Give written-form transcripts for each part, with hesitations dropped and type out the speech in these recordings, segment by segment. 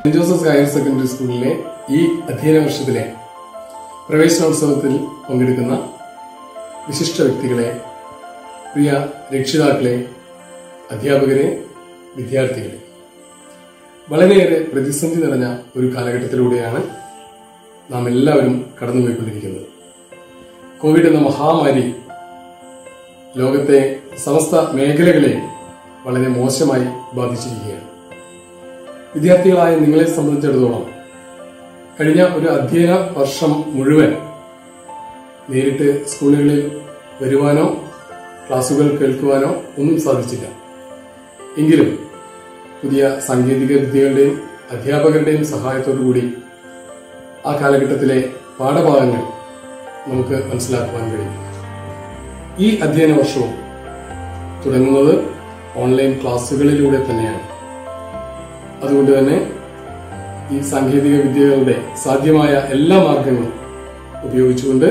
Saint Joseph higher secondary സ്കൂളിലെ ഈ അധ്യയന വർഷത്തിലെ പ്രവേശനോത്സവത്തിൽ പങ്കെടുക്കുന്ന വിശിഷ്ട വ്യക്തികളെ, പ്രിയ രക്ഷിതാക്കളെ, അധ്യാപകരെ, വിദ്യാർത്ഥികളെ, വളരെയേറെ പ്രതിസന്ധി നിറഞ്ഞ ഒരു കാലഘട്ടത്തിലൂടെയാണ് നാം എല്ലാവരും കടന്നുപോയിക്കൊണ്ടിരിക്കുന്നത്. കോവിഡ് എന്ന മഹാമാരി ലോകത്തെ സമസ്ത മേഖലകളെയും വളരെ മോശമായി ബാധിച്ചിരിക്കുകയാണ്. വിദ്യാർത്ഥികളായ നിങ്ങളെ സംബന്ധിച്ചിടത്തോളം കഴിഞ്ഞ ഒരു അധ്യയന വർഷം മുഴുവൻ നേരിട്ട് സ്കൂളുകളിൽ വരുവാനോ ക്ലാസുകൾ കേൾക്കുവാനോ ഒന്നും സാധിച്ചില്ല. എങ്കിലും പുതിയ സാങ്കേതിക വിദ്യകളുടെയും അധ്യാപകരുടെയും സഹായത്തോടുകൂടി ആ കാലഘട്ടത്തിലെ പാഠഭാഗങ്ങൾ നമുക്ക് മനസ്സിലാക്കുവാൻ കഴിയും. ഈ അധ്യയന വർഷവും തുടങ്ങുന്നത് ഓൺലൈൻ ക്ലാസുകളിലൂടെ തന്നെയാണ്. അതുകൊണ്ട് തന്നെ ഈ സാങ്കേതിക വിദ്യകളുടെ സാധ്യമായ എല്ലാ മാർഗങ്ങളും ഉപയോഗിച്ചുകൊണ്ട്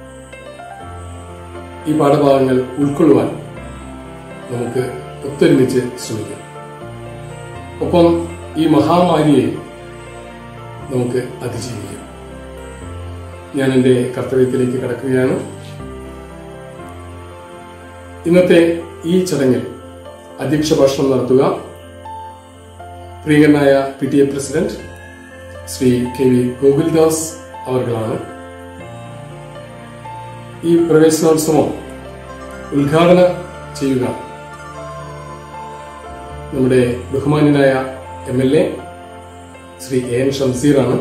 ഈ പാഠഭാഗങ്ങൾ ഉൾക്കൊള്ളുവാൻ നമുക്ക് ഒത്തൊരുമിച്ച് ശ്രമിക്കാം. ഒപ്പം ഈ മഹാമാരിയെ നമുക്ക് അതിജീവിക്കാം. ഞാൻ എൻ്റെ കർത്തവ്യത്തിലേക്ക് കടക്കുകയാണ്. ഇന്നത്തെ ഈ ചടങ്ങിൽ അധ്യക്ഷ ഭാഷണം നടത്തുക പ്രിയങ്കരനായ PTA president Shri KV Gokuldas അവർകളാണ്. ഈ പ്രവേശനോത്സവം ഉദ്ഘാടനം ചെയ്യുക നമ്മുടെ ബഹുമാന്യനായ MLA ശ്രീ AN ഷംസീർ ആണ്.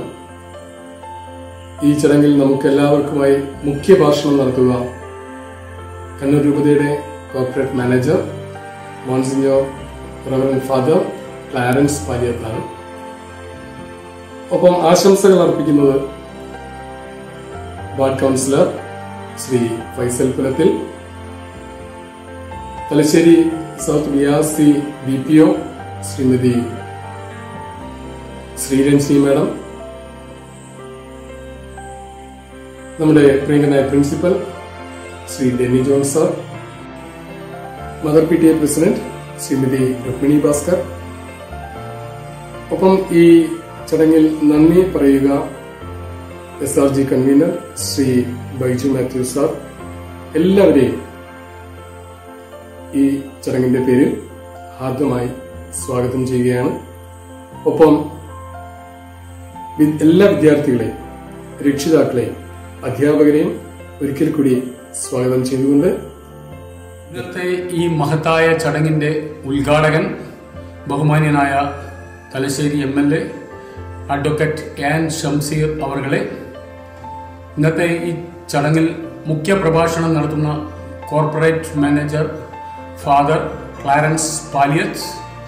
ഈ ചടങ്ങിൽ നമുക്ക് എല്ലാവർക്കുമായി മുഖ്യ ഭാഷണം നടത്തുക കണ്ണൂർ രൂപതയുടെ corporate manager monsignor reverend father Clarence പാലിയത്താണ്. ഒപ്പം ആശംസകൾ അർപ്പിക്കുന്നത് ward councillor Shri Faisal Pulathil, Thalassery south BRC BPO Shrimati Sreeranjini madam, നമ്മുടെ പ്രിയങ്കരനായ principal Shri Denny John sir, mother PTA president Shrimati Rukmini Bhaskar. ഒപ്പം ഈ ചടങ്ങിൽ നന്ദി പറയുക SRG convener Shri Baiju Mathew sir. എല്ലാവരെയും ഈ ചടങ്ങിന്റെ പേരിൽ ഹാർദമായി സ്വാഗതം ചെയ്യുകയാണ്. ഒപ്പം എല്ലാ വിദ്യാർത്ഥികളെയും, രക്ഷിതാക്കളെയും, അധ്യാപകരെയും ഒരിക്കൽ കൂടി സ്വാഗതം ചെയ്തുകൊണ്ട് ഇന്നത്തെ ഈ മഹത്തായ ചടങ്ങിന്റെ ഉദ്ഘാടകൻ ബഹുമാന്യനായ Thalassery MLA advocate AN Shamseer അവർകളെ, ഇന്നത്തെ ഈ ചടങ്ങിൽ മുഖ്യ പ്രഭാഷണം നടത്തുന്ന corporate manager father Clarence Paliyath,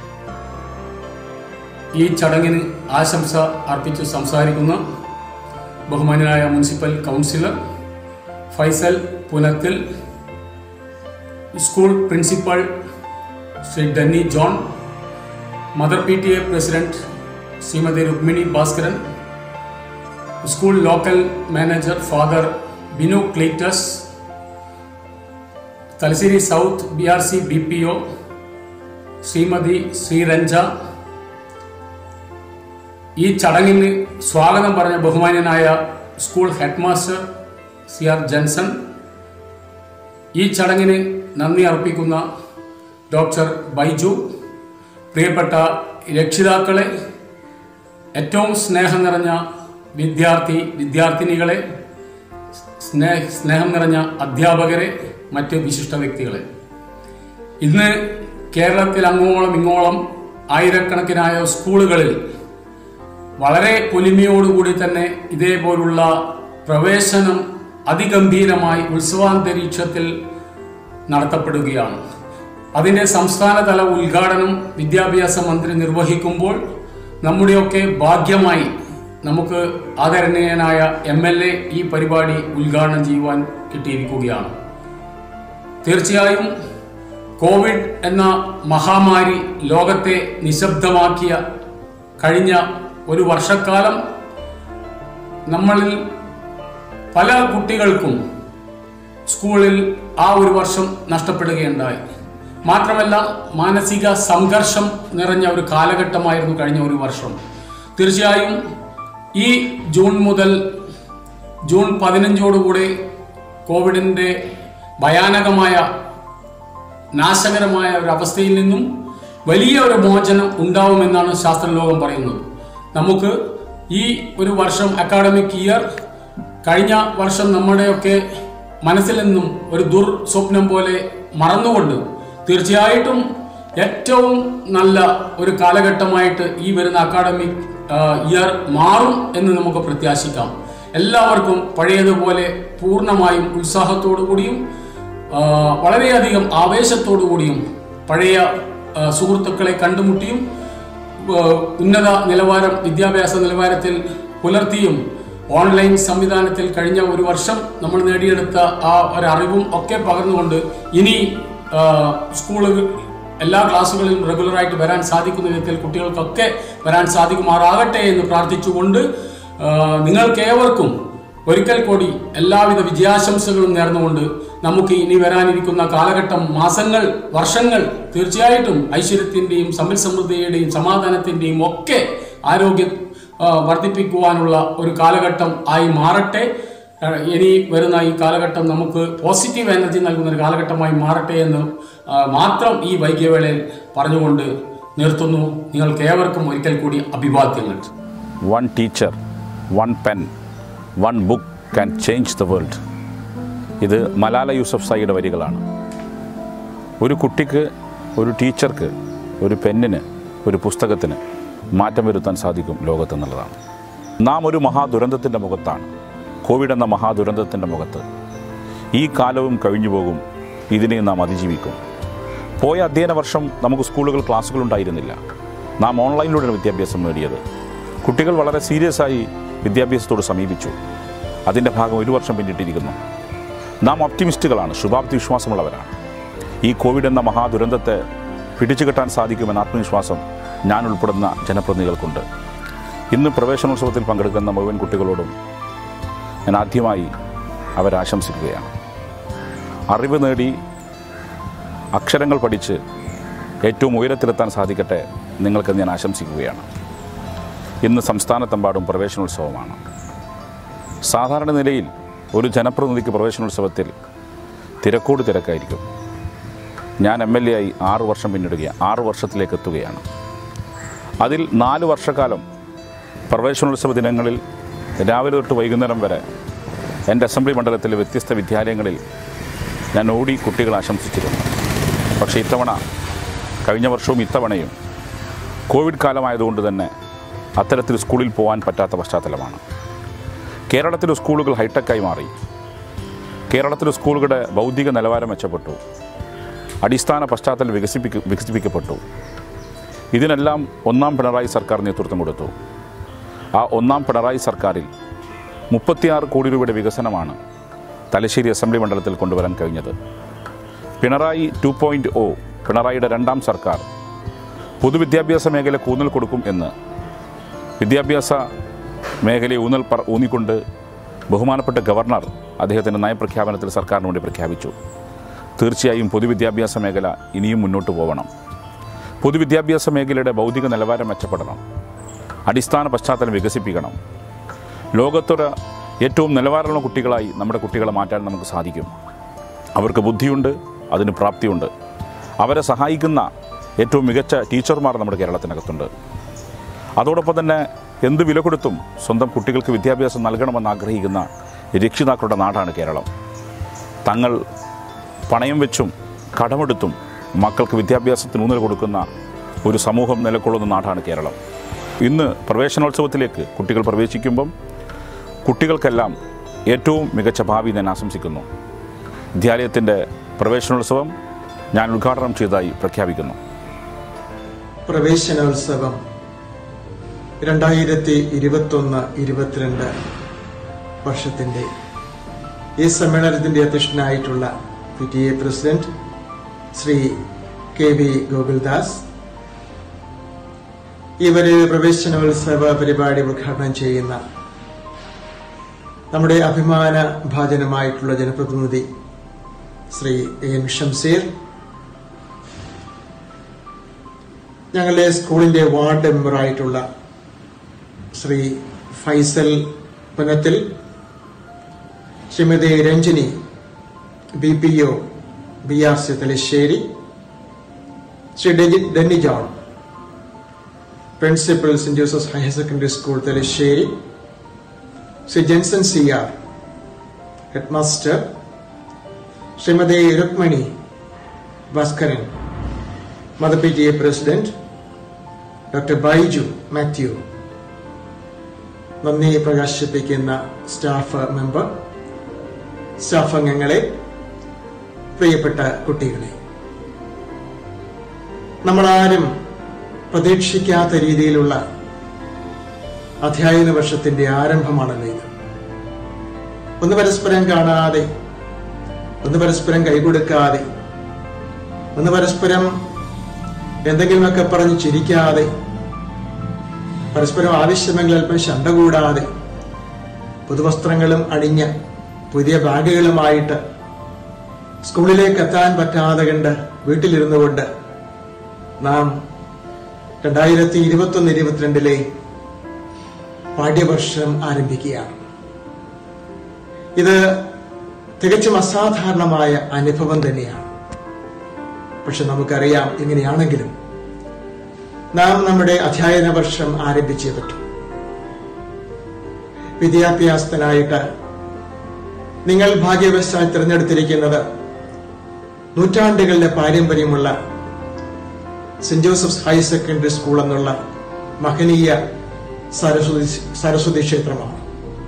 ഈ ചടങ്ങിന് ആശംസ അർപ്പിച്ച് സംസാരിക്കുന്ന ബഹുമാന്യനായ municipal councillor Faisal Punathil, school principal Shri Denny John, mother PTA president Shrimati Rukmini Bhaskaran, school local manager father Binu Cletus, Thalassery south BRC BPO Shrimati Sreeranja, ഈ ചടങ്ങിന് സ്വാഗതം പറഞ്ഞ ബഹുമാന്യനായ school head master CR Jenson, ഈ ചടങ്ങിന് നന്ദി അർപ്പിക്കുന്ന ഡോക്ടർ ബൈജു, പ്രിയപ്പെട്ട രക്ഷിതാക്കളെ, ഏറ്റവും സ്നേഹം നിറഞ്ഞ വിദ്യാർത്ഥിനികളെ, സ്നേഹം നിറഞ്ഞ അധ്യാപകരെ, മറ്റ് വിശിഷ്ട വ്യക്തികളെ, ഇന്ന് കേരളത്തിൽ അങ്ങോളം ഇങ്ങോളം ആയിരക്കണക്കിനായ സ്കൂളുകളിൽ വളരെ പൊലിമയോടുകൂടി തന്നെ ഇതേപോലുള്ള പ്രവേശനം അതിഗംഭീരമായി ഉത്സവാന്തരീക്ഷത്തിൽ നടത്തപ്പെടുകയാണ്. അതിൻ്റെ സംസ്ഥാനതല ഉദ്ഘാടനം വിദ്യാഭ്യാസ മന്ത്രി നിർവഹിക്കുമ്പോൾ നമ്മുടെയൊക്കെ ഭാഗ്യമായി നമുക്ക് ആദരണീയനായ MLA ഈ പരിപാടി ഉദ്ഘാടനം ചെയ്യുവാൻ കിട്ടിയിരിക്കുകയാണ്. തീർച്ചയായും കോവിഡ് എന്ന മഹാമാരി ലോകത്തെ നിശബ്ദമാക്കിയ കഴിഞ്ഞ ഒരു വർഷക്കാലം നമ്മളിൽ പല കുട്ടികൾക്കും സ്കൂളിൽ ആ ഒരു വർഷം നഷ്ടപ്പെടുകയുണ്ടായി. മാത്രമല്ല മാനസിക സംഘർഷം നിറഞ്ഞ ഒരു കാലഘട്ടമായിരുന്നു കഴിഞ്ഞ ഒരു വർഷം. തീർച്ചയായും ഈ ജൂൺ മുതൽ ജൂൺ 15 കോവിഡിൻ്റെ ഭയാനകമായ നാശകരമായ ഒരു അവസ്ഥയിൽ നിന്നും വലിയ ഒരു മോചനം ഉണ്ടാവുമെന്നാണ് ശാസ്ത്രലോകം പറയുന്നത്. നമുക്ക് ഈ ഒരു വർഷം അക്കാഡമിക് ഇയർ കഴിഞ്ഞ വർഷം നമ്മുടെയൊക്കെ മനസ്സിൽ നിന്നും ഒരു ദുർസ്വപ്നം പോലെ മറന്നുകൊണ്ട് തീർച്ചയായിട്ടും ഏറ്റവും നല്ല ഒരു കാലഘട്ടമായിട്ട് ഈ വരുന്ന അക്കാഡമിക് ഇയർ മാറും എന്ന് നമുക്ക് പ്രത്യാശിക്കാം. എല്ലാവർക്കും പഴയതുപോലെ പൂർണ്ണമായും ഉത്സാഹത്തോടു കൂടിയും വളരെയധികം ആവേശത്തോടു കൂടിയും പഴയ സുഹൃത്തുക്കളെ കണ്ടുമുട്ടിയും ഉന്നത വിദ്യാഭ്യാസ നിലവാരത്തിൽ പുലർത്തിയും ഓൺലൈൻ സംവിധാനത്തിൽ കഴിഞ്ഞ ഒരു വർഷം നമ്മൾ നേടിയെടുത്ത ആ ഒരു അറിവും ഒക്കെ പകർന്നുകൊണ്ട് ഇനി സ്കൂളുകൾ എല്ലാ ക്ലാസ്സുകളിലും റെഗുലറായിട്ട് വരാൻ സാധിക്കുന്ന വിധത്തിൽ കുട്ടികൾക്കൊക്കെ വരാൻ സാധിക്കുമാറാകട്ടെ എന്ന് പ്രാർത്ഥിച്ചുകൊണ്ട് നിങ്ങൾക്കേവർക്കും ഒരിക്കൽ കൂടി എല്ലാവിധ വിജയാശംസകളും നേർന്നുകൊണ്ട് നമുക്ക് ഇനി വരാനിരിക്കുന്ന കാലഘട്ടം, മാസങ്ങൾ, വർഷങ്ങൾ തീർച്ചയായിട്ടും ഐശ്വര്യത്തിൻ്റെയും സമ്പൽ സമൃദ്ധിയുടെയും സമാധാനത്തിൻ്റെയും ഒക്കെ ആരോഗ്യം വർദ്ധിപ്പിക്കുവാനുള്ള ഒരു കാലഘട്ടം ആയി മാറട്ടെ. ഇനി വരുന്ന ഈ കാലഘട്ടം നമുക്ക് പോസിറ്റീവ് എനർജി നൽകുന്ന ഒരു കാലഘട്ടമായി മാറട്ടെ എന്ന് മാത്രം ഈ വൈകിയവേളയിൽ പറഞ്ഞുകൊണ്ട് നിർത്തുന്നു. നിങ്ങൾക്ക് ഏവർക്കും ഒരിക്കൽ കൂടി അഭിവാദ്യങ്ങൾ. One teacher, one pen, one book can change the world. ഇത് മലാല യൂസഫ്സായിയുടെ വരികളാണ്. ഒരു കുട്ടിക്ക്, ഒരു ടീച്ചർക്ക്, ഒരു പെന്നിന്, ഒരു പുസ്തകത്തിന് മാറ്റം വരുത്താൻ സാധിക്കും ലോകത്തെന്നുള്ളതാണ്. നാം ഒരു മഹാദുരന്തത്തിൻ്റെ മുഖത്താണ്. കോവിഡ് എന്ന മഹാദുരന്തത്തിൻ്റെ മുഖത്ത് ഈ കാലവും കഴിഞ്ഞു പോകും. ഇതിനെ നാം അതിജീവിക്കും. പോയ അധ്യയന വർഷം നമുക്ക് സ്കൂളുകൾ, ക്ലാസ്സുകളുണ്ടായിരുന്നില്ല. നാം ഓൺലൈനിലൂടെയാണ് വിദ്യാഭ്യാസം നേടിയത്. കുട്ടികൾ വളരെ സീരിയസ് ആയി വിദ്യാഭ്യാസത്തോട് സമീപിച്ചു. അതിൻ്റെ ഭാഗം ഒരു വർഷം പിന്നിട്ടിരിക്കുന്നു. നാം ഒപ്റ്റിമിസ്റ്റുകളാണ്, ശുഭാപ്തി വിശ്വാസമുള്ളവരാണ്. ഈ കോവിഡ് എന്ന മഹാദുരന്തത്തെ പിടിച്ചുകെട്ടാൻ സാധിക്കുമെന്ന ആത്മവിശ്വാസം ഞാൻ ഉൾപ്പെടുന്ന ജനപ്രതിനിധികൾക്കുണ്ട്. ഇന്ന് പ്രവേശനോത്സവത്തിൽ പങ്കെടുക്കുന്ന മുഴുവൻ കുട്ടികളോടും ഞാൻ ആദ്യമായി അവരാശംസിക്കുകയാണ്. അറിവ് നേടി അക്ഷരങ്ങൾ പഠിച്ച് ഏറ്റവും ഉയരത്തിലെത്താൻ സാധിക്കട്ടെ നിങ്ങൾക്കെന്ന് ഞാൻ ആശംസിക്കുകയാണ്. ഇന്ന് സംസ്ഥാനത്തെമ്പാടും പ്രവേശനോത്സവമാണ്. സാധാരണ നിലയിൽ ഒരു ജനപ്രതിനിധിക്ക് പ്രവേശനോത്സവത്തിൽ തിരക്കോട് തിരക്കായിരിക്കും. ഞാൻ MLA ആയി 6 വർഷം പിന്നിടുകയാണ്, 6 വർഷത്തിലേക്ക് എത്തുകയാണ്. അതിൽ 4 വർഷക്കാലം പ്രവേശനോത്സവ ദിനങ്ങളിൽ രാവിലെ തൊട്ട് വൈകുന്നേരം വരെ എൻ്റെ അസംബ്ലി മണ്ഡലത്തിലെ വ്യത്യസ്ത വിദ്യാലയങ്ങളിൽ ഞാൻ ഓടി കുട്ടികളെ ആശംസിച്ചിരുന്നു. പക്ഷേ ഇത്തവണ, കഴിഞ്ഞ വർഷവും ഇത്തവണയും കോവിഡ് കാലമായതുകൊണ്ട് തന്നെ അത്തരത്തിൽ സ്കൂളിൽ പോകാൻ പറ്റാത്ത പശ്ചാത്തലമാണ്. കേരളത്തിലെ സ്കൂളുകൾ ഹൈടെക്കായി മാറി. കേരളത്തിലെ സ്കൂളുകളുടെ ബൗദ്ധിക നിലവാരം മെച്ചപ്പെട്ടു. അടിസ്ഥാന പശ്ചാത്തലം വികസിപ്പിക്കപ്പെട്ടു. ഇതിനെല്ലാം ഒന്നാം പിണറായി സർക്കാർ നേതൃത്വം കൊടുത്തു. ആ ഒന്നാം പിണറായി സർക്കാരിൽ 36 കോടി രൂപയുടെ വികസനമാണ് തലശ്ശേരി അസംബ്ലി മണ്ഡലത്തിൽ കൊണ്ടുവരാൻ കഴിഞ്ഞത്. പിണറായി 2.0, പിണറായിയുടെ 2ാം സർക്കാർ പൊതുവിദ്യാഭ്യാസ മേഖലയ്ക്ക് ഊന്നൽ കൊടുക്കും എന്ന് വിദ്യാഭ്യാസ മേഖലയെ ഊന്നിക്കൊണ്ട് ബഹുമാനപ്പെട്ട ഗവർണർ അദ്ദേഹത്തിൻ്റെ നയപ്രഖ്യാപനത്തിൽ സർക്കാരിന് വേണ്ടി പ്രഖ്യാപിച്ചു. തീർച്ചയായും പൊതുവിദ്യാഭ്യാസ മേഖല ഇനിയും മുന്നോട്ട് പോകണം. പൊതുവിദ്യാഭ്യാസ മേഖലയുടെ ബൗദ്ധിക നിലവാരം മെച്ചപ്പെടണം. അടിസ്ഥാന പശ്ചാത്തലം വികസിപ്പിക്കണം. ലോകത്തൊരു ഏറ്റവും നിലവാരമുള്ള കുട്ടികളായി നമ്മുടെ കുട്ടികളെ മാറ്റാൻ നമുക്ക് സാധിക്കും. അവർക്ക് ബുദ്ധിയുണ്ട്, അതിന് പ്രാപ്തിയുണ്ട്. അവരെ സഹായിക്കുന്ന ഏറ്റവും മികച്ച ടീച്ചർമാർ നമ്മുടെ കേരളത്തിനകത്തുണ്ട്. അതോടൊപ്പം തന്നെ എന്ത് വില കൊടുത്തും സ്വന്തം കുട്ടികൾക്ക് വിദ്യാഭ്യാസം നൽകണമെന്ന് ആഗ്രഹിക്കുന്ന രക്ഷിതാക്കളുടെ നാടാണ് കേരളം. തങ്ങൾ പണയം വെച്ചും കടമെടുത്തും മക്കൾക്ക് വിദ്യാഭ്യാസത്തിന് ഊന്നൽ കൊടുക്കുന്ന ഒരു സമൂഹം നിലകൊള്ളുന്ന നാടാണ് കേരളം. ഇന്ന് പ്രവേശനോത്സവത്തിലേക്ക് കുട്ടികൾ പ്രവേശിക്കുമ്പം കുട്ടികൾക്കെല്ലാം ഏറ്റവും മികച്ച ഭാവി ഞാൻ ആശംസിക്കുന്നു. വിദ്യാലയത്തിൻ്റെ പ്രവേശനോത്സവം ഞാൻ ഉദ്ഘാടനം ചെയ്തതായി പ്രഖ്യാപിക്കുന്നു. പ്രവേശനോത്സവം 2021-22 വർഷത്തിൻ്റെ ഈ സമ്മേളനത്തിൻ്റെ അധ്യക്ഷനായിട്ടുള്ള PTA president Shri KV Gokuldas, ഇവര് പ്രവേശനോത്സവ പരിപാടി ഉദ്ഘാടനം ചെയ്യുന്ന നമ്മുടെ അഭിമാന ഭാജനമായിട്ടുള്ള ജനപ്രതിനിധി ശ്രീ AM ഷംസീർ, ഞങ്ങളുടെ സ്കൂളിന്റെ വാർഡ് മെമ്പറായിട്ടുള്ള Shri Faisal Punathil, Shrimati Ranjini BPO BRC Thalassery, Shri Denny John, principal Saint Joseph's higher secondary school Thalassery, Shri Jenson CR headmaster, Shrimati Rukmani Bhaskaran mother PTA president, doctor Baiju Mathew, നന്ദി പ്രകാശിപ്പിക്കുന്ന സ്റ്റാഫ് മെമ്പർ, സ്റ്റാഫ് അംഗങ്ങളെ, പ്രിയപ്പെട്ട കുട്ടികളെ, നമ്മളാരും പ്രതീക്ഷിക്കാത്ത രീതിയിലുള്ള അധ്യയന വർഷത്തിന്റെ ആരംഭമാണല്ലോ ഇത്. ഒന്ന് പരസ്പരം കാണാതെ, ഒന്ന് പരസ്പരം കൈകൊടുക്കാതെ, ഒന്ന് പരസ്പരം എന്തെങ്കിലുമൊക്കെ പറഞ്ഞ് ചിരിക്കാതെ, പരസ്പരം ആവശ്യമെങ്കിൽ അല്പം ശണ്ട കൂടാതെ, പുതുവസ്ത്രങ്ങളും അണിഞ്ഞ് പുതിയ ബാഗുകളുമായിട്ട് സ്കൂളിലേക്ക് എത്താൻ പറ്റാതെ കണ്ട് വീട്ടിലിരുന്നു കൊണ്ട് നാം 2021-22 പാഠ്യവർഷം ആരംഭിക്കുകയാണ്. ഇത് തികച്ചും അസാധാരണമായ അനുഭവം തന്നെയാണ്. പക്ഷെ നമുക്കറിയാം, എങ്ങനെയാണെങ്കിലും നാം നമ്മുടെ അധ്യയന വർഷം ആരംഭിച്ചേ പറ്റൂ. വിദ്യാഭ്യാസത്തിനായിട്ട് നിങ്ങൾ ഭാഗ്യവശാൽ തിരഞ്ഞെടുത്തിരിക്കുന്നത് നൂറ്റാണ്ടുകളുടെ പാരമ്പര്യമുള്ള Saint Joseph's higher secondary school എന്നുള്ള മഹനീയ സരസ്വതി ക്ഷേത്രമാണ്.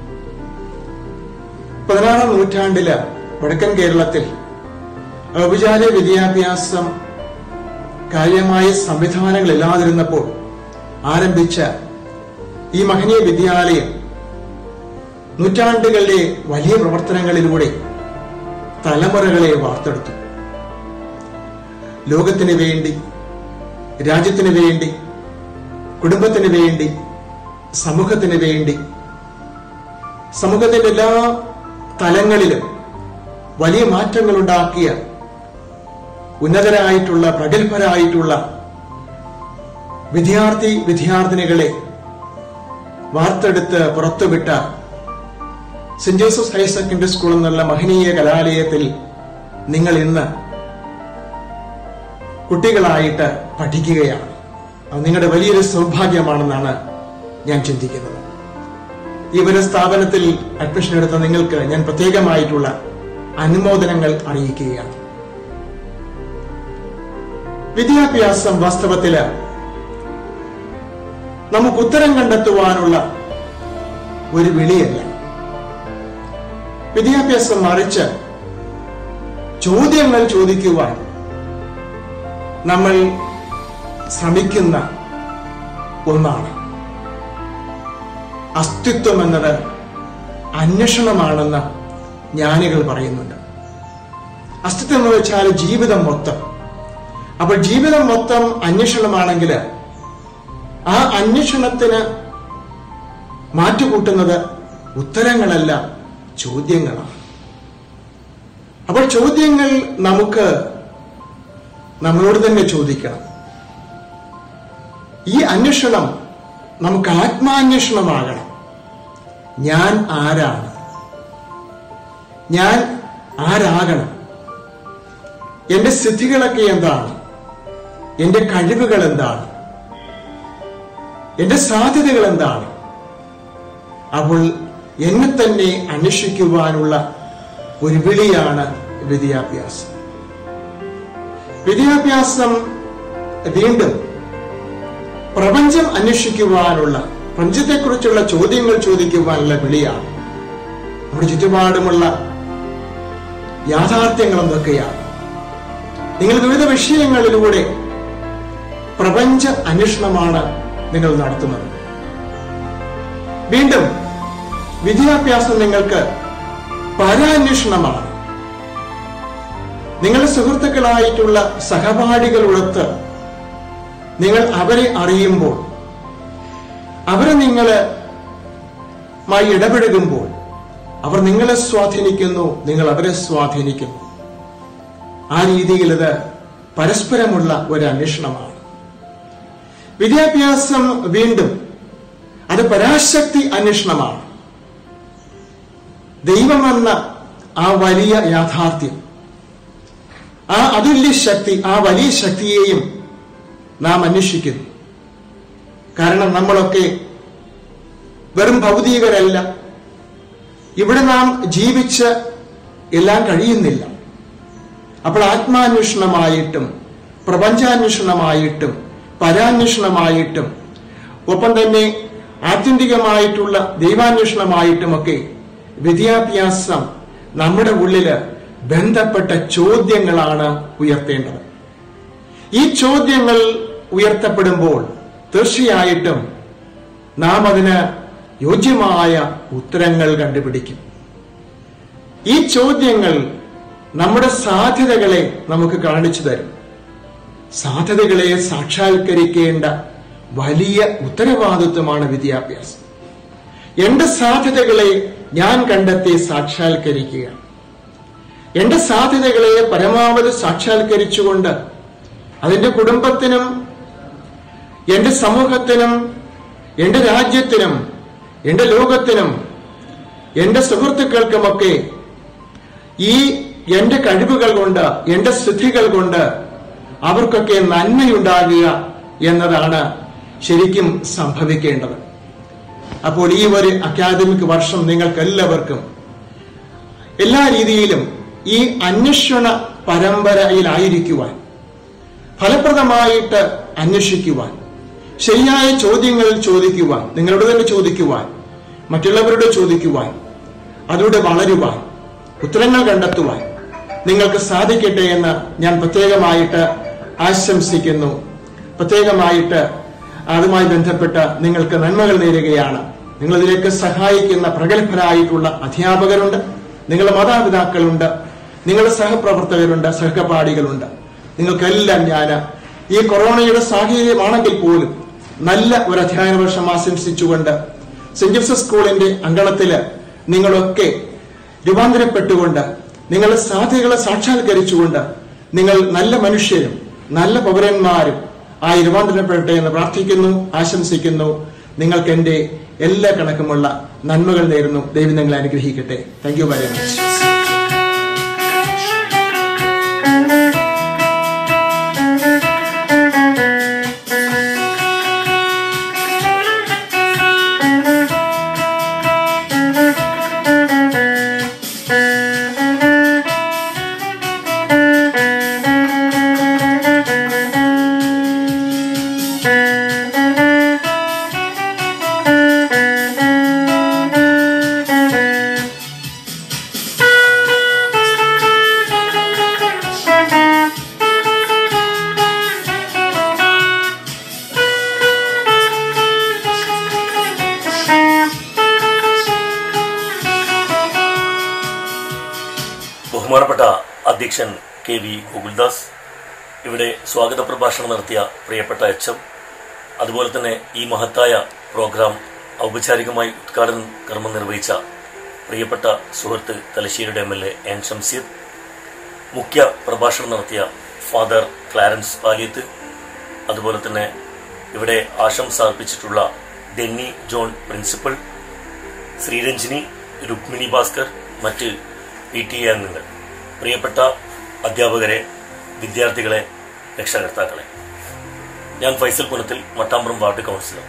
16ാം നൂറ്റാണ്ടില് വടക്കൻ കേരളത്തിൽ ഔപചാരിക വിദ്യാഭ്യാസം കാര്യമായ സംവിധാനങ്ങൾ ഇല്ലാതിരുന്നപ്പോൾ ആരംഭിച്ച ഈ മഹനീയ വിദ്യാലയം നൂറ്റാണ്ടുകളിലെ വലിയ പ്രവർത്തനങ്ങളിലൂടെ തലമുറകളെ വാർത്തെടുത്തു. ലോകത്തിന് വേണ്ടി, രാജ്യത്തിന് വേണ്ടി, കുടുംബത്തിന് വേണ്ടി, സമൂഹത്തിന് വേണ്ടി, സമൂഹത്തിന്റെ എല്ലാ തലങ്ങളിലും വലിയ മാറ്റങ്ങൾ ഉണ്ടാക്കിയ ഉന്നതരായിട്ടുള്ള, പ്രഗത്ഭരായിട്ടുള്ള വിദ്യാർത്ഥിനികളെ വാർത്തെടുത്ത് പുറത്തുവിട്ട Saint Joseph's higher secondary school എന്നുള്ള മഹനീയ കലാലയത്തിൽ നിങ്ങൾ ഇന്ന് കുട്ടികളായിട്ട് പഠിക്കുകയാണ്. അത് നിങ്ങളുടെ വലിയൊരു സൗഭാഗ്യമാണെന്നാണ് ഞാൻ ചിന്തിക്കുന്നത്. ഈ ഒരു സ്ഥാപനത്തിൽ അഡ്മിഷൻ എടുത്ത നിങ്ങൾക്ക് ഞാൻ പ്രത്യേകമായിട്ടുള്ള അനുമോദനങ്ങൾ അറിയിക്കുകയാണ്. വിദ്യാഭ്യാസം വാസ്തവത്തില് നമുക്ക് ഉത്തരം കണ്ടെത്തുവാനുള്ള ഒരു വിളിയല്ല. വിദ്യാഭ്യാസം മറിച്ച് ചോദ്യങ്ങൾ ചോദിക്കുവാൻ നമ്മൾ ശ്രമിക്കുന്ന ഒന്നാണ്. അസ്തിത്വം എന്നത് അന്വേഷണമാണെന്ന് ജ്ഞാനികൾ പറയുന്നുണ്ട്. അസ്തിത്വം എന്ന് വെച്ചാൽ ജീവിതം മൊത്തം. അപ്പോൾ ജീവിതം മൊത്തം അന്വേഷണമാണെങ്കിൽ ആ അന്വേഷണത്തിന് മാറ്റുകൂട്ടുന്നത് ഉത്തരങ്ങളല്ല, ചോദ്യങ്ങളാണ്. അപ്പോൾ ചോദ്യങ്ങൾ നമുക്ക് നമ്മളോട് തന്നെ ചോദിക്കണം. ഈ അന്വേഷണം നമുക്ക് ആത്മാന്വേഷണമാകണം. ഞാൻ ആരാണ്? ഞാൻ ആരാകണം? എന്റെ സ്ഥിതികളൊക്കെ എന്താണ്? എന്റെ കഴിവുകൾ എന്താണ്? എന്റെ സാധ്യതകൾ എന്താണ്? അപ്പോൾ എന്നെ തന്നെ അന്വേഷിക്കുവാനുള്ള ഒരു വിളിയാണ് വിദ്യാഭ്യാസം. വിദ്യാഭ്യാസം വീണ്ടും പ്രപഞ്ചം അന്വേഷിക്കുവാനുള്ള, പ്രപഞ്ചത്തെക്കുറിച്ചുള്ള ചോദ്യങ്ങൾ ചോദിക്കുവാനുള്ള വിളിയാണ്. നമ്മുടെ ചുറ്റുപാടുമുള്ള യാഥാർത്ഥ്യങ്ങൾ എന്തൊക്കെയാണ്? നിങ്ങൾ വിവിധ വിഷയങ്ങളിലൂടെ പ്രപഞ്ച അന്വേഷണമാണ് നിങ്ങൾ നടത്തുന്നത്. വീണ്ടും വിദ്യാഭ്യാസം നിങ്ങൾക്ക് പരാന്വേഷണമാണ്. നിങ്ങളുടെ സുഹൃത്തുക്കളായിട്ടുള്ള സഹപാഠികളോടൊത്ത് നിങ്ങൾ അവരെ അറിയുമ്പോൾ, അവരെ നിങ്ങളുമായി ഇടപെടുമ്പോൾ അവർ നിങ്ങളെ സ്വാധീനിക്കുന്നു, നിങ്ങൾ അവരെ സ്വാധീനിക്കുന്നു. ആ രീതിയിൽ ഇത് പരസ്പരമുള്ള ഒരു അന്വേഷണമാണ്. വിദ്യാഭ്യാസം വീണ്ടും അത് പരാശക്തി അന്വേഷണമാണ്. ദൈവമെന്ന ആ വലിയ യാഥാർത്ഥ്യം, ആ അതുല്യ ശക്തി, ആ വലിയ ശക്തിയെയും നാം അന്വേഷിക്കുന്നു. കാരണം നമ്മളൊക്കെ വെറും ഭൗതികരല്ല. ഇവിടെ നാം ജീവിച്ച് എല്ലാം കഴിയുന്നില്ല. അപ്പോൾ ആത്മാന്വേഷണമായിട്ടും പ്രപഞ്ചാന്വേഷണമായിട്ടും പരാന്വേഷണമായിട്ടും ഒപ്പം തന്നെ ആത്യന്തികമായിട്ടുള്ള ദൈവാന്വേഷണമായിട്ടുമൊക്കെ വിദ്യാഭ്യാസം നമ്മുടെ ഉള്ളില് ബന്ധപ്പെട്ട ചോദ്യങ്ങളാണ് ഉയർത്തേണ്ടത്. ഈ ചോദ്യങ്ങൾ ഉയർത്തപ്പെടുമ്പോൾ തീർച്ചയായിട്ടും നാം അതിന് യോജ്യമായ ഉത്തരങ്ങൾ കണ്ടുപിടിക്കും. ഈ ചോദ്യങ്ങൾ നമ്മുടെ സാധ്യതകളെ നമുക്ക് കാണിച്ചു തരും. സാധ്യതകളെ സാക്ഷാത്കരിക്കേണ്ട വലിയ ഉത്തരവാദിത്വമാണ് വിദ്യാഭ്യാസം. എന്റെ സാധ്യതകളെ ഞാൻ കണ്ടെത്തി സാക്ഷാത്കരിക്കുക, എന്റെ സാധ്യതകളെ പരമാവധി സാക്ഷാത്കരിച്ചുകൊണ്ട് അതിന്റെ കുടുംബത്തിനും എന്റെ സമൂഹത്തിനും എന്റെ രാജ്യത്തിനും എന്റെ ലോകത്തിനും എന്റെ സുഹൃത്തുക്കൾക്കുമൊക്കെ ഈ എന്റെ കഴിവുകൾ കൊണ്ട് എന്റെ സിദ്ധികൾ കൊണ്ട് അവർക്കൊക്കെ നന്മയുണ്ടാകുക എന്നതാണ് ശരിക്കും സംഭവിക്കേണ്ടത്. അപ്പോൾ ഈ ഒരു അക്കാദമിക് വർഷം നിങ്ങൾക്ക് എല്ലാവർക്കും എല്ലാ രീതിയിലും ഈ അന്വേഷണ പരമ്പരയിലായിരിക്കുവാൻ, ഫലപ്രദമായിട്ട് അന്വേഷിക്കുവാൻ, ശരിയായ ചോദ്യങ്ങൾ ചോദിക്കുവാൻ, നിങ്ങളോട് തന്നെ ചോദിക്കുവാൻ, മറ്റുള്ളവരോട് ചോദിക്കുവാൻ, അതിലൂടെ വളരുവാൻ, ഉത്തരങ്ങൾ കണ്ടെത്തുവാൻ നിങ്ങൾക്ക് സാധിക്കട്ടെ എന്ന് ഞാൻ പ്രത്യേകമായിട്ട് ആശംസിക്കുന്നു. പ്രത്യേകമായിട്ട് അതുമായി ബന്ധപ്പെട്ട നിങ്ങൾക്ക് നന്മകൾ നേരുകയാണ്. നിങ്ങളിതിലേക്ക് സഹായിക്കുന്ന പ്രഗത്ഭരായിട്ടുള്ള അധ്യാപകരുണ്ട്, നിങ്ങളുടെ മാതാപിതാക്കളുണ്ട്, നിങ്ങളുടെ സഹപ്രവർത്തകരുണ്ട്, സഹപാഠികളുണ്ട്. നിങ്ങൾക്കെല്ലാം ഞാൻ ഈ കൊറോണയുടെ സാഹചര്യമാണെങ്കിൽ പോലും നല്ല ഒരു അധ്യയന വർഷം ആശംസിച്ചുകൊണ്ട് സെന്റ് ജോസഫ് സ്കൂളിന്റെ അങ്കണത്തില് നിങ്ങളൊക്കെ രൂപാന്തരപ്പെട്ടുകൊണ്ട് നിങ്ങളുടെ സാധ്യതകളെ സാക്ഷാത്കരിച്ചുകൊണ്ട് നിങ്ങൾ നല്ല മനുഷ്യരും നല്ല പൗരന്മാരും ആയി രൂപാന്തരപ്പെടട്ടെ എന്ന് പ്രാർത്ഥിക്കുന്നു, ആശംസിക്കുന്നു. നിങ്ങൾക്ക് എന്റെ എല്ലാ കണക്കുമുള്ള നന്മകൾ നേരുന്നു. ദൈവം നിങ്ങളെ അനുഗ്രഹിക്കട്ടെ. Thank you very much. ബഹുമാനപ്പെട്ട അധ്യക്ഷൻ KV ഗോകുൽദാസ്, ഇവിടെ സ്വാഗത പ്രഭാഷണം നടത്തിയ പ്രിയപ്പെട്ട HM, അതുപോലെ തന്നെ ഈ മഹത്തായ പ്രോഗ്രാം ഔപചാരികമായി ഉദ്ഘാടന കർമ്മം നിർവഹിച്ച പ്രിയപ്പെട്ട സുഹൃത്ത് തലശ്ശേരിയുടെ MLA N ഷംസീർ, മുഖ്യ പ്രഭാഷണം നടത്തിയ ഫാദർ ക്ലാരൻസ് പാലിയത്ത്, അതുപോലെ തന്നെ ഇവിടെ ആശംസ അർപ്പിച്ചിട്ടുള്ള ഡെന്നി ജോൺ പ്രിൻസിപ്പൽ, ശ്രീരഞ്ജിനി, രുക്മിണി ഭാസ്കർ, മറ്റ് PTA അംഗങ്ങൾ, പ്രിയപ്പെട്ട അധ്യാപകരെ, വിദ്യാർത്ഥികളെ, രക്ഷകർത്താക്കളെ, ഞാൻ ഫൈസൽ പുനത്തിൽ, മട്ടാമ്പ്രം വാർഡ് കൗൺസിലർ.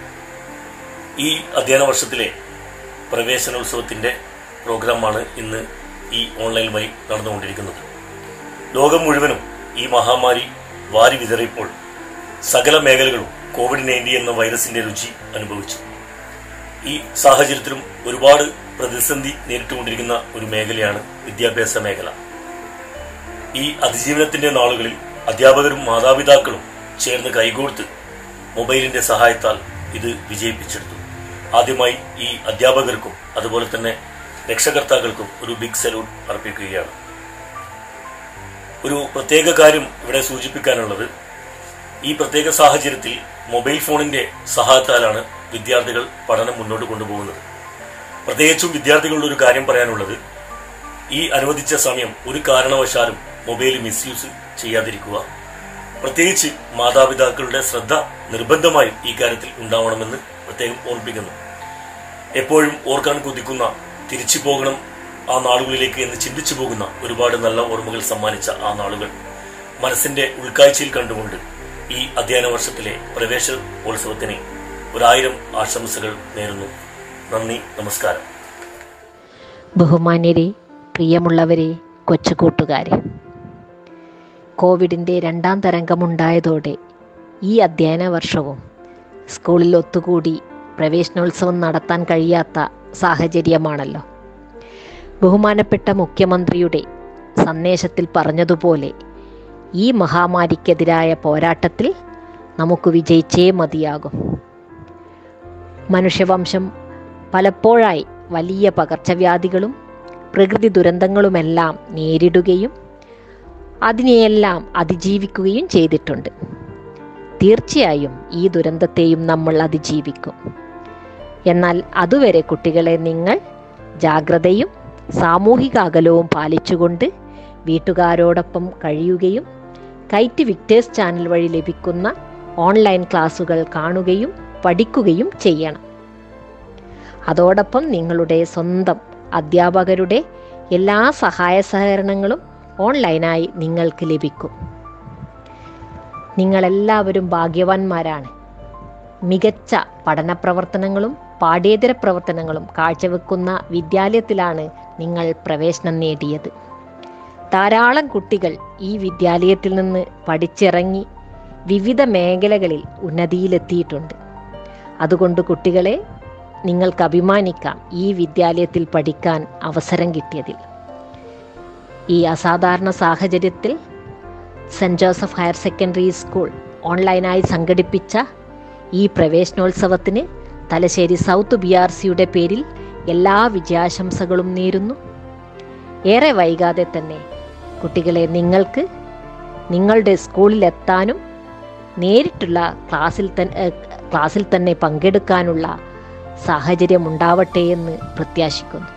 ഈ അധ്യയന വർഷത്തിലെ പ്രവേശനോത്സവത്തിന്റെ പ്രോഗ്രാമാണ് ഇന്ന് ഈ ഓൺലൈൻ വഴി നടന്നുകൊണ്ടിരിക്കുന്നത്. ലോകം മുഴുവനും ഈ മഹാമാരി വാരി വിതറിയപ്പോൾ സകല മേഖലകളും COVID-19 എന്ന വൈറസിന്റെ രുചി അനുഭവിച്ചു. ഈ സാഹചര്യത്തിലും ഒരുപാട് പ്രതിസന്ധി നേരിട്ടുകൊണ്ടിരിക്കുന്ന ഒരു മേഖലയാണ് വിദ്യാഭ്യാസ മേഖല. ഈ അതിജീവനത്തിന്റെ നാളുകളിൽ അധ്യാപകരും മാതാപിതാക്കളും ചേർന്ന് കൈകോർത്ത് മൊബൈലിന്റെ സഹായത്താൽ ഇത് വിജയിപ്പിച്ചെടുത്തു. ആദ്യമായി ഈ അധ്യാപകർക്കും അതുപോലെ തന്നെ രക്ഷകർത്താക്കൾക്കും ഒരു ബിഗ് സല്യൂട്ട് അർപ്പിക്കുകയാണ്. ഒരു പ്രത്യേക കാര്യം ഇവിടെ സൂചിപ്പിക്കാനുള്ളത്, ഈ പ്രത്യേക സാഹചര്യത്തിൽ മൊബൈൽ ഫോണിന്റെ സഹായത്താലാണ് വിദ്യാർത്ഥികൾ പഠനം മുന്നോട്ട് കൊണ്ടുപോകുന്നത്. പ്രത്യേകിച്ചും വിദ്യാർത്ഥികളുടെ ഒരു കാര്യം പറയാനുള്ളത്, ഈ അനുവദിച്ച സമയം ഒരു കാരണവശാലും മൊബൈൽ മിസ്യൂസ് ചെയ്യാതിരിക്കുക. പ്രത്യേകിച്ച് മാതാപിതാക്കളുടെ ശ്രദ്ധ നിർബന്ധമായും ഈ കാര്യത്തിൽ ഉണ്ടാവണമെന്ന് പ്രത്യേകം ഓർമ്മിപ്പിക്കുന്നു. എപ്പോഴും ഓർക്കാൻ കൊതിക്കുന്ന, തിരിച്ചു പോകണം ആ നാളുകളിലേക്ക് എന്ന് ചിന്തിച്ചു പോകുന്ന ഒരുപാട് നല്ല ഓർമ്മകൾ സമ്മാനിച്ച ആ നാളുകൾ മനസ്സിന്റെ ഉൾക്കാഴ്ചയിൽ കണ്ടുകൊണ്ട് ഈ അധ്യയന വർഷത്തിലെ പ്രവേശനോത്സവത്തിന് 1000 ആശംസകൾ നേരുന്നു. നന്ദി, നമസ്കാരം. ബഹുമാന്യരെ, പ്രിയമുള്ളവരെ, കൊച്ചുകൂട്ടുകാരെ, കോവിഡിൻ്റെ 2ാം തരംഗമുണ്ടായതോടെ ഈ അധ്യയന വർഷവും സ്കൂളിൽ ഒത്തുകൂടി പ്രവേശനോത്സവം നടത്താൻ കഴിയാത്ത സാഹചര്യമാണല്ലോ. ബഹുമാനപ്പെട്ട മുഖ്യമന്ത്രിയുടെ സന്ദേശത്തിൽ പറഞ്ഞതുപോലെ ഈ മഹാമാരിക്കെതിരായ പോരാട്ടത്തിൽ നമുക്ക് വിജയിച്ചേ മതിയാകും. മനുഷ്യവംശം പലപ്പോഴായി വലിയ പകർച്ചവ്യാധികളും പ്രകൃതി ദുരന്തങ്ങളുമെല്ലാം നേരിടുകയും അതിനെയെല്ലാം അതിജീവിക്കുകയും ചെയ്തിട്ടുണ്ട്. തീർച്ചയായും ഈ ദുരന്തത്തെയും നമ്മൾ അതിജീവിക്കും. എന്നാൽ അതുവരെ കുട്ടികളെ നിങ്ങൾ ജാഗ്രതയും സാമൂഹിക അകലവും പാലിച്ചുകൊണ്ട് വീട്ടുകാരോടൊപ്പം കഴിയുകയും കൈറ്റ് വിക്ടേഴ്സ് ചാനൽ വഴി ലഭിക്കുന്ന ഓൺലൈൻ ക്ലാസുകൾ കാണുകയും പഠിക്കുകയും ചെയ്യണം. അതോടൊപ്പം നിങ്ങളുടെ സ്വന്തം അധ്യാപകരുടെ എല്ലാ സഹായ സഹകരണങ്ങളും ഓൺലൈനായി നിങ്ങൾക്ക് ലഭിക്കും. നിങ്ങളെല്ലാവരും ഭാഗ്യവാന്മാരാണ്. മികച്ച പഠന പ്രവർത്തനങ്ങളും പാഠ്യേതര പ്രവർത്തനങ്ങളും കാഴ്ചവെക്കുന്ന വിദ്യാലയത്തിലാണ് നിങ്ങൾ പ്രവേശനം നേടിയത്. ധാരാളം കുട്ടികൾ ഈ വിദ്യാലയത്തിൽ നിന്ന് പഠിച്ചിറങ്ങി വിവിധ മേഖലകളിൽ ഉന്നതിയിലെത്തിയിട്ടുണ്ട്. അതുകൊണ്ട് കുട്ടികളെ, നിങ്ങൾക്ക് അഭിമാനിക്കാം ഈ വിദ്യാലയത്തിൽ പഠിക്കാൻ അവസരം കിട്ടിയതിൽ. ഈ അസാധാരണ സാഹചര്യത്തിൽ saint Joseph higher secondary school ഓൺലൈനായി സംഘടിപ്പിച്ച ഈ പ്രവേശനോത്സവത്തിന് തലശ്ശേരി സൗത്ത് BRCയുടെ പേരിൽ എല്ലാ വിജയാശംസകളും നേരുന്നു. ഏറെ വൈകാതെ തന്നെ കുട്ടികളെ, നിങ്ങൾക്ക് നിങ്ങളുടെ സ്കൂളിലെത്താനും നേരിട്ടുള്ള ക്ലാസ്സിൽ തന്നെ പങ്കെടുക്കാനുള്ള സാഹചര്യം ഉണ്ടാവട്ടെ എന്ന് പ്രത്യാശിക്കുന്നു.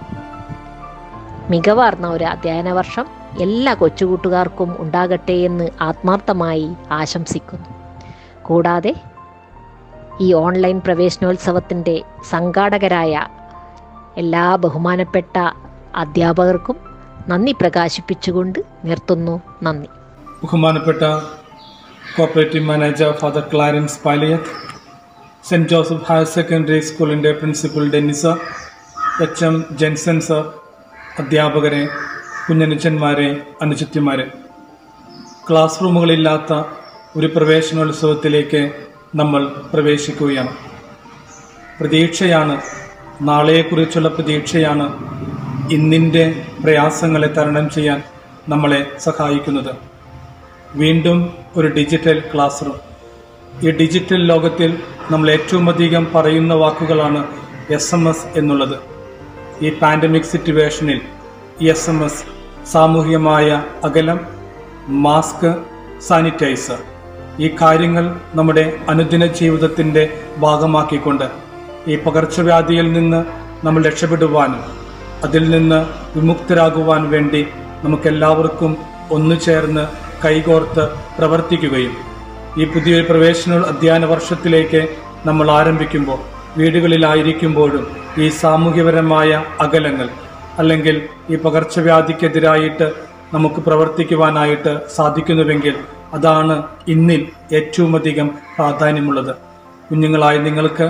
മികവാർന്ന ഒരു അധ്യയന വർഷം എല്ലാ കൊച്ചുകൂട്ടുകാർക്കും ഉണ്ടാകട്ടെ എന്ന് ആത്മാർത്ഥമായി ആശംസിക്കുന്നു. കൂടാതെ ഈ ഓൺലൈൻ പ്രവേശനോത്സവത്തിൻ്റെ സംഘാടകരായ എല്ലാ ബഹുമാനപ്പെട്ട അധ്യാപകർക്കും നന്ദി പ്രകാശിപ്പിച്ചുകൊണ്ട് നിർത്തുന്നു. നന്ദി. ബഹുമാനപ്പെട്ട cooperative manager father Clarence Paliyath, saint Joseph higher secondary സ്കൂളിൻ്റെ principal Dennis, HM Jenson sir, അധ്യാപകരെ, കുഞ്ഞനുജന്മാരെ, അനുജത്തിമാരെ, ക്ലാസ് റൂമുകളില്ലാത്ത ഒരു പ്രവേശനോത്സവത്തിലേക്ക് നമ്മൾ പ്രവേശിക്കുകയാണ്. പ്രതീക്ഷയാണ്, നാളെയെക്കുറിച്ചുള്ള പ്രതീക്ഷയാണ് ഇന്നിൻ്റെ പ്രയാസങ്ങളെ തരണം ചെയ്യാൻ നമ്മളെ സഹായിക്കുന്നത്. വീണ്ടും ഒരു ഡിജിറ്റൽ ക്ലാസ് റൂം. ഈ ഡിജിറ്റൽ ലോകത്തിൽ നമ്മൾ ഏറ്റവും അധികം പറയുന്ന വാക്കുകളാണ് SMS എന്നുള്ളത്. ഈ പാൻഡമിക് സിറ്റുവേഷനിൽ ഈ SMS, സാമൂഹികമായ അകലം, മാസ്ക്, സാനിറ്റൈസർ, ഈ കാര്യങ്ങൾ നമ്മുടെ അനുദിന ജീവിതത്തിൻ്റെ ഭാഗമാക്കിക്കൊണ്ട് ഈ പകർച്ചവ്യാധിയിൽ നിന്ന് നമ്മൾ രക്ഷപ്പെടുവാനും അതിൽ നിന്ന് വിമുക്തരാകുവാൻ വേണ്ടി നമുക്കെല്ലാവർക്കും ഒന്നു ചേർന്ന് കൈകോർത്ത് പ്രവർത്തിക്കുകയും ഈ പുതിയൊരു പ്രവേശന അധ്യയന വർഷത്തിലേക്ക് നമ്മൾ ആരംഭിക്കുമ്പോൾ വീടുകളിലായിരിക്കുമ്പോഴും ഈ സാമൂഹ്യപരമായ അകലങ്ങൾ അല്ലെങ്കിൽ ഈ പകർച്ചവ്യാധിക്കെതിരായിട്ട് നമുക്ക് പ്രവർത്തിക്കുവാനായിട്ട് സാധിക്കുന്നുവെങ്കിൽ അതാണ് ഇന്നിൽ ഏറ്റവും അധികം പ്രാധാന്യമുള്ളത്. കുഞ്ഞുങ്ങളായ നിങ്ങൾക്ക്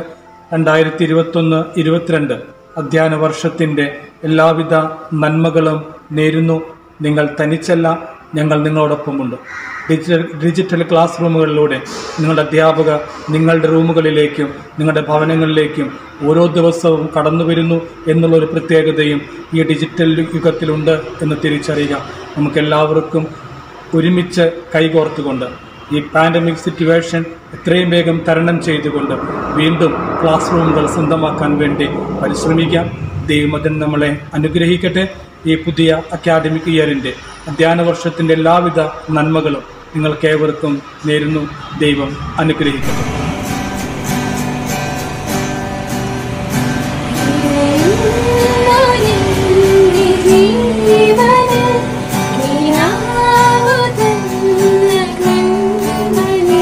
2021-22 അധ്യയന വർഷത്തിൻ്റെ എല്ലാവിധ നന്മകളും നേരുന്നു. നിങ്ങൾ തനിച്ചല്ല, ഞങ്ങൾ നിങ്ങളോടൊപ്പമുണ്ട്. ഡിജിറ്റൽ ക്ലാസ് റൂമുകളിലൂടെ നിങ്ങളുടെ അധ്യാപകർ നിങ്ങളുടെ റൂമുകളിലേക്കും നിങ്ങളുടെ ഭവനങ്ങളിലേക്കും ഓരോ ദിവസവും കടന്നു വരുന്നു എന്നുള്ളൊരു പ്രത്യേകതയും ഈ ഡിജിറ്റൽ യുഗത്തിലുണ്ട് എന്ന് തിരിച്ചറിയുക. നമുക്കെല്ലാവർക്കും ഒരുമിച്ച് കൈകോർത്തുകൊണ്ട് ഈ പാൻഡമിക് സിറ്റുവേഷൻ എത്രയും വേഗം തരണം ചെയ്തുകൊണ്ട് വീണ്ടും ക്ലാസ് റൂമുകൾ സ്വന്തമാക്കാൻ വേണ്ടി പരിശ്രമിക്കാം. ദൈവം നമ്മളെ അനുഗ്രഹിക്കട്ടെ. ഈ പുതിയ അക്കാഡമിക് ഇയറിൻ്റെ അധ്യയന വർഷത്തിൻ്റെ എല്ലാവിധ നന്മകളും നിങ്ങൾക്കേവർക്കും നേരുന്നു. ദൈവം അനുഗ്രഹിക്കട്ടെ.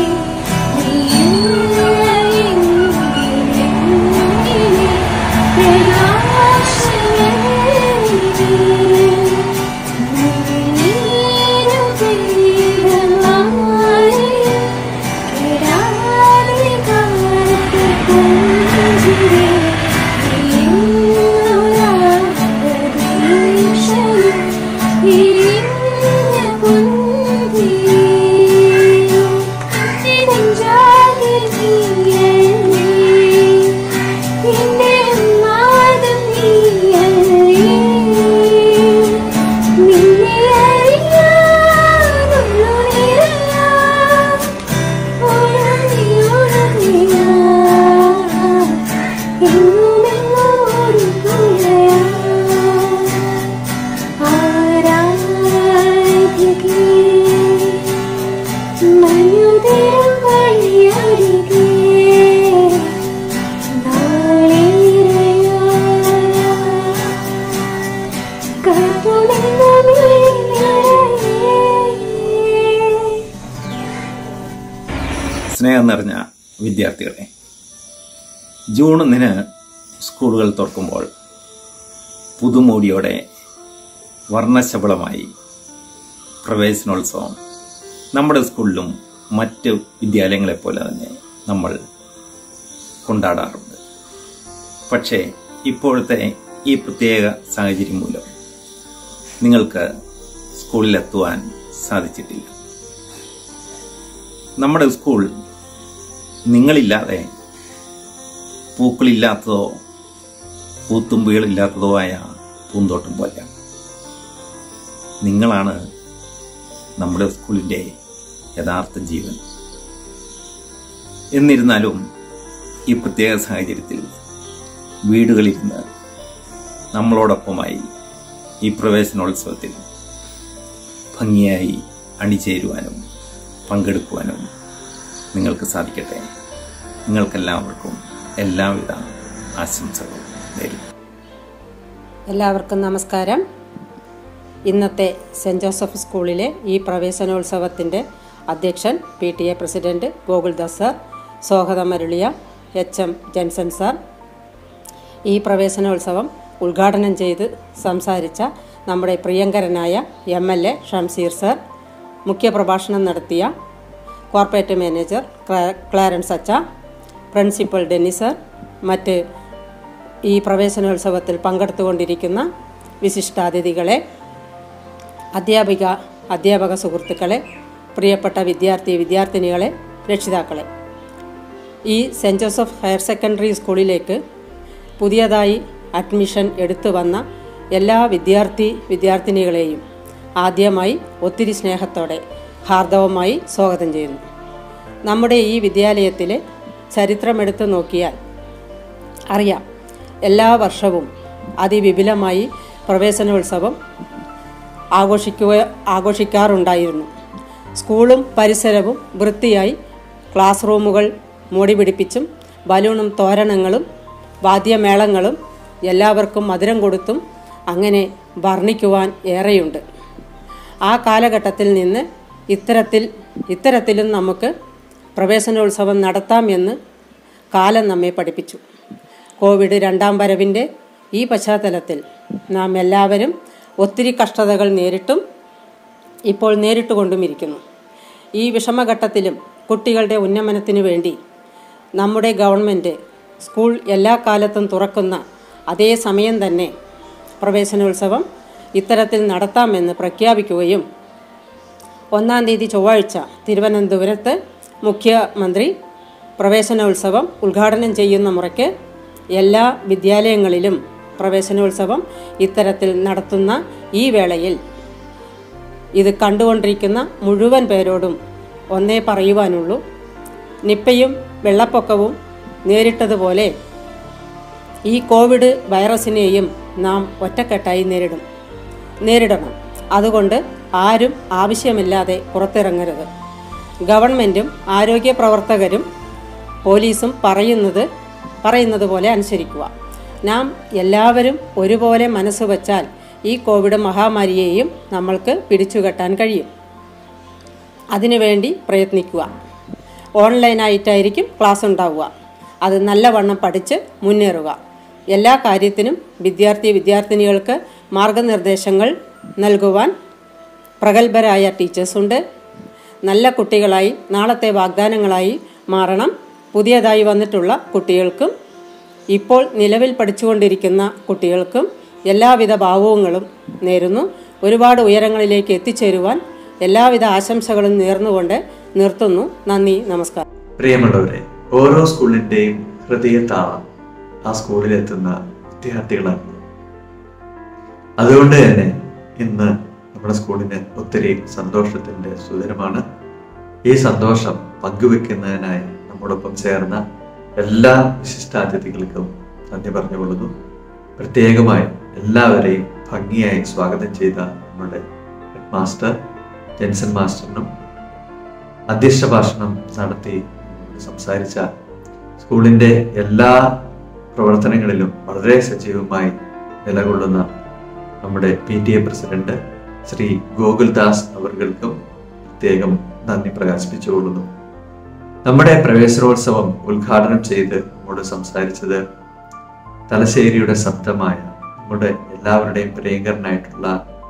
Yeah. വിദ്യാർത്ഥികളെ, ജൂൺ 1 സ്കൂളുകൾ തുറക്കുമ്പോൾ പുതുമോടിയോടെ വർണ്ണശബളമായി പ്രവേശനോത്സവം നമ്മുടെ സ്കൂളിലും മറ്റ് വിദ്യാലയങ്ങളെപ്പോലെ തന്നെ നമ്മൾ കൊണ്ടാടാറുണ്ട്. പക്ഷേ ഇപ്പോഴത്തെ ഈ പ്രത്യേക സാഹചര്യം മൂലം നിങ്ങൾക്ക് സ്കൂളിലെത്തുവാൻ സാധിച്ചിട്ടില്ല. നമ്മുടെ സ്കൂൾ നിങ്ങളില്ലാതെ പൂക്കളില്ലാത്തതോ പൂത്തുമ്പികളില്ലാത്തതോ ആയ പൂന്തോട്ടം പോലെയാണ്. നിങ്ങളാണ് നമ്മുടെ സ്കൂളിൻ്റെ യഥാർത്ഥ ജീവൻ. എന്നിരുന്നാലും ഈ പ്രത്യേക സാഹചര്യത്തിൽ വീടുകളിലിരുന്ന് നമ്മളോടൊപ്പമായി ഈ പ്രവേശനോത്സവത്തിൽ ഭംഗിയായി അണിചേരുവാനും പങ്കെടുക്കുവാനും നിങ്ങൾക്ക് സാധിക്കട്ടെ. നിങ്ങൾക്കെല്ലാവർക്കും എല്ലാവിധ ആശംസകളും നേരുന്നു. എല്ലാവർക്കും നമസ്കാരം. ഇന്നത്തെ സെൻറ് ജോസഫ് സ്കൂളിലെ ഈ പ്രവേശനോത്സവത്തിൻ്റെ അധ്യക്ഷൻ PTA പ്രസിഡന്റ് ഗോകുൽദാസ് സാർ, സ്വാഗതമരുളിയ HM ജെൻസൺ സാർ, ഈ പ്രവേശനോത്സവം ഉദ്ഘാടനം ചെയ്ത് സംസാരിച്ച നമ്മുടെ പ്രിയങ്കരനായ MLA ഷംസീർ സാർ, മുഖ്യപ്രഭാഷണം നടത്തിയ കോർപ്പറേറ്റ് മാനേജർ ക്ലാരൻസ് അച്ച, പ്രിൻസിപ്പൽ ഡെന്നി സാർ, മറ്റ് ഈ പ്രവേശനോത്സവത്തിൽ പങ്കെടുത്തുകൊണ്ടിരിക്കുന്ന വിശിഷ്ടാതിഥികളെ, അധ്യാപക സുഹൃത്തുക്കളെ, പ്രിയപ്പെട്ട വിദ്യാർത്ഥിനികളെ, രക്ഷിതാക്കളെ, ഈ സെൻറ് ജോസഫ് ഹയർ സെക്കൻഡറി സ്കൂളിലേക്ക് പുതിയതായി അഡ്മിഷൻ എടുത്തു വന്ന എല്ലാ വിദ്യാർത്ഥിനികളെയും ആദ്യമായി ഒത്തിരി സ്നേഹത്തോടെ ഹാർദവമായി സ്വാഗതം ചെയ്യുന്നു. നമ്മുടെ ഈ വിദ്യാലയത്തിലെ ചരിത്രമെടുത്ത് നോക്കിയാൽ അറിയാം, എല്ലാ വർഷവും അതിവിപുലമായി പ്രവേശനോത്സവം ആഘോഷിക്കാറുണ്ടായിരുന്നു. സ്കൂളും പരിസരവും വൃത്തിയായി ക്ലാസ് റൂമുകൾ മൂടി പിടിപ്പിച്ചും ബലൂണും തോരണങ്ങളും വാദ്യമേളങ്ങളും എല്ലാവർക്കും മധുരം കൊടുത്തും അങ്ങനെ വർണ്ണിക്കുവാൻ ഏറെയുണ്ട്. ആ കാലഘട്ടത്തിൽ നിന്ന് ഇത്തരത്തിലും നമുക്ക് പ്രവേശനോത്സവം നടത്താമെന്ന് കാലം നമ്മെ പഠിപ്പിച്ചു. കോവിഡ് 2ാം വരവിൻ്റെ ഈ പശ്ചാത്തലത്തിൽ നാം എല്ലാവരും ഒത്തിരി കഷ്ടതകൾ നേരിട്ടും ഇപ്പോൾ നേരിട്ടുകൊണ്ടുമിരിക്കുന്നു. ഈ വിഷമഘട്ടത്തിലും കുട്ടികളുടെ ഉന്നമനത്തിനു വേണ്ടി നമ്മുടെ ഗവൺമെൻറ് സ്കൂൾ എല്ലാ കാലത്തും തുറക്കുന്ന അതേ സമയം തന്നെ പ്രവേശനോത്സവം ഇത്തരത്തിൽ നടത്താമെന്ന് പ്രഖ്യാപിക്കുകയും 1-ാം തീയതി ചൊവ്വാഴ്ച തിരുവനന്തപുരത്ത് മുഖ്യമന്ത്രി പ്രവേശനോത്സവം ഉദ്ഘാടനം ചെയ്യുന്ന മുറയ്ക്ക് എല്ലാ വിദ്യാലയങ്ങളിലും പ്രവേശനോത്സവം ഇത്തരത്തിൽ നടത്തുന്ന ഈ വേളയിൽ ഇത് കണ്ടുകൊണ്ടിരിക്കുന്ന മുഴുവൻ പേരോടും ഒന്നേ പറയുവാനുള്ളൂ: നിപ്പയും വെള്ളപ്പൊക്കവും നേരിട്ടതുപോലെ ഈ കോവിഡ് വൈറസിനെയും നാം ഒറ്റക്കെട്ടായി നേരിടണം. അതുകൊണ്ട് ആരും ആവശ്യമില്ലാതെ പുറത്തിറങ്ങരുത്. ഗവൺമെൻറ്റും ആരോഗ്യ പ്രവർത്തകരും പോലീസും പറയുന്നത് പോലെ അനുസരിക്കുക. നാം എല്ലാവരും ഒരുപോലെ മനസ്സ് വച്ചാൽ ഈ കോവിഡ് മഹാമാരിയെയും നമ്മൾക്ക് പിടിച്ചുകെട്ടാൻ കഴിയും. അതിനുവേണ്ടി പ്രയത്നിക്കുക. ഓൺലൈനായിട്ടായിരിക്കും ക്ലാസ് ഉണ്ടാവുക. അത് നല്ലവണ്ണം പഠിച്ച് മുന്നേറുക. എല്ലാ കാര്യത്തിനും വിദ്യാർത്ഥിനികൾക്ക് മാർഗനിർദ്ദേശങ്ങൾ നൽകുവാൻ പ്രഗത്ഭരായ ടീച്ചേഴ്സുണ്ട്. നല്ല കുട്ടികളായി നാളത്തെ വാഗ്ദാനങ്ങളായി മാറണം. പുതിയതായി വന്നിട്ടുള്ള കുട്ടികൾക്കും ഇപ്പോൾ നിലവിൽ പഠിച്ചുകൊണ്ടിരിക്കുന്ന കുട്ടികൾക്കും എല്ലാവിധ ഭാവുകങ്ങളും നേരുന്നു. ഒരുപാട് ഉയരങ്ങളിലേക്ക് എത്തിച്ചേരുവാൻ എല്ലാവിധ ആശംസകളും നേർന്നുകൊണ്ട് നിർത്തുന്നു. നന്ദി, നമസ്കാരം. പ്രിയമുള്ളവരെ, ഓരോ സ്കൂളിൻ്റെയും ഹൃദയത്താളം ആ സ്കൂളിലെത്തുന്ന വിദ്യാർത്ഥികളാണ്. അതുകൊണ്ട് തന്നെ ഇന്ന് നമ്മുടെ സ്കൂളിന് ഒത്തിരി സന്തോഷത്തിൻ്റെ സുദിനമാണ്. ഈ സന്തോഷം പങ്കുവെക്കുന്നതിനായി നമ്മോടൊപ്പം ചേർന്ന എല്ലാ വിശിഷ്ടാതിഥികൾക്കും നന്ദി പറഞ്ഞുകൊള്ളുന്നു. പ്രത്യേകമായി എല്ലാവരെയും ഭംഗിയായി സ്വാഗതം ചെയ്ത നമ്മുടെ ഹെഡ് മാസ്റ്റർ ജെൻസൺ മാസ്റ്ററിനും അധ്യക്ഷ ഭാഷണം നടത്തി സംസാരിച്ച സ്കൂളിൻ്റെ എല്ലാ പ്രവർത്തനങ്ങളിലും വളരെ സജീവമായി നിലകൊള്ളുന്ന നമ്മുടെ PTA പ്രസിഡന്റ് ശ്രീ ഗോകുൽദാസ് അവർക്കും പ്രത്യേകം നന്ദി പ്രകാശിപ്പിച്ചുകൊള്ളുന്നു. നമ്മുടെ പ്രവേശനോത്സവം ഉദ്ഘാടനം ചെയ്ത് നമ്മോട് സംസാരിച്ചത് തലശ്ശേരിയുടെ ശബ്ദമായ നമ്മുടെ എല്ലാവരുടെയും പ്രിയങ്കരനായിട്ടുള്ള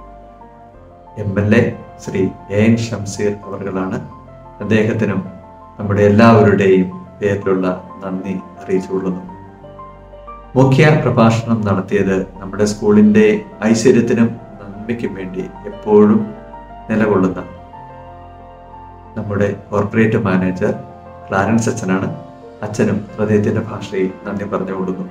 MLA ശ്രീ AN ഷംസീർ അവർകളാണ്. അദ്ദേഹത്തിനും നമ്മുടെ എല്ലാവരുടെയും പേരിലുള്ള നന്ദി അറിയിച്ചുകൊള്ളുന്നു. മുഖ്യ പ്രഭാഷണം നടത്തിയത് നമ്മുടെ സ്കൂളിന്റെ ഐശ്വര്യത്തിനും നന്മയ്ക്കും വേണ്ടി എപ്പോഴും നിലകൊള്ളുന്ന നമ്മുടെ കോർപ്പറേറ്റ് മാനേജർ ക്ലാരൻസ് അച്ഛനാണ്. അച്ഛനും ഹൃദയത്തിന്റെ ഭാഷയിൽ നന്ദി പറഞ്ഞുകൊള്ളുന്നു.